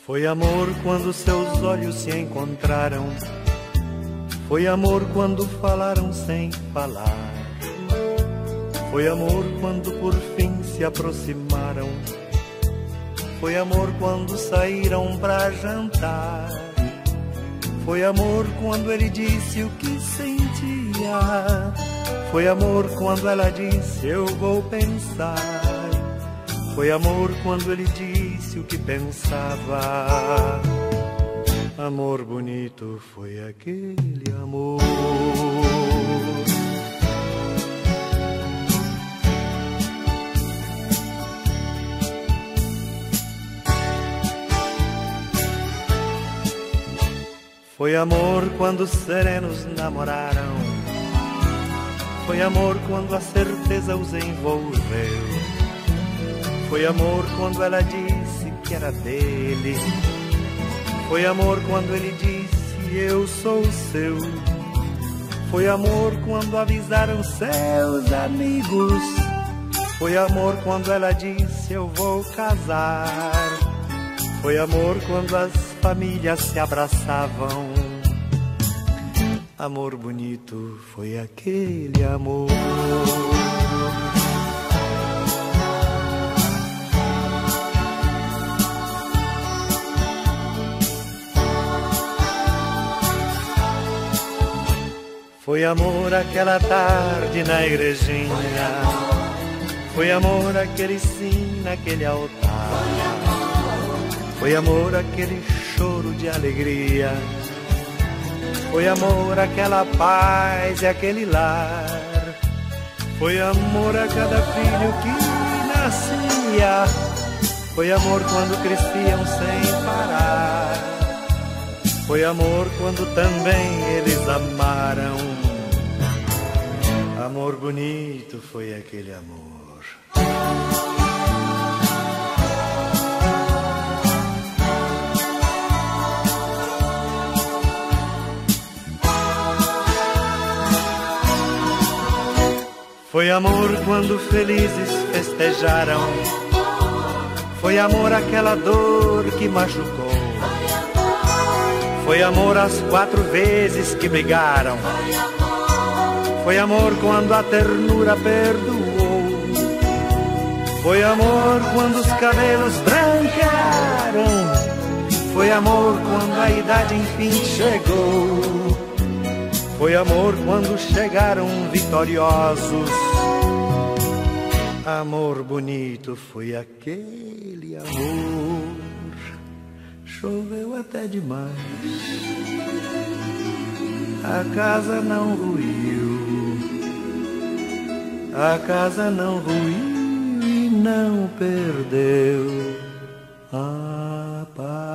Foi amor quando seus olhos se encontraram. Foi amor quando falaram sem falar. Foi amor quando por fim se aproximaram. Foi amor quando saíram pra jantar. Foi amor quando ele disse o que sentia. Foi amor quando ela disse eu vou pensar. Foi amor quando ele disse o que pensava. Amor bonito foi aquele amor. Foi amor quando os serenos namoraram. Foi amor quando a certeza os envolveu. Foi amor quando ela disse que era dele. Foi amor quando ele disse eu sou seu. Foi amor quando avisaram seus amigos. Foi amor quando ela disse eu vou casar. Foi amor quando as famílias se abraçavam. Amor bonito foi aquele amor. Foi amor aquela tarde na igrejinha. Foi amor aquele sim naquele altar. Foi amor aquele choro de alegria. Foi amor aquela paz e aquele lar. Foi amor a cada filho que nascia. Foi amor quando cresciam sem parar. Foi amor quando também eles amaram. Amor bonito foi aquele amor. Foi amor quando felizes festejaram. Foi amor aquela dor que machucou. Foi amor as 4 vezes que brigaram. Foi amor quando a ternura perdoou. Foi amor quando os cabelos branquearam. Foi amor quando a idade enfim chegou. Foi amor quando chegaram vitoriosos. Amor bonito foi aquele amor. Choveu até demais. A casa não ruiu. A casa não ruiu e não perdeu a paz.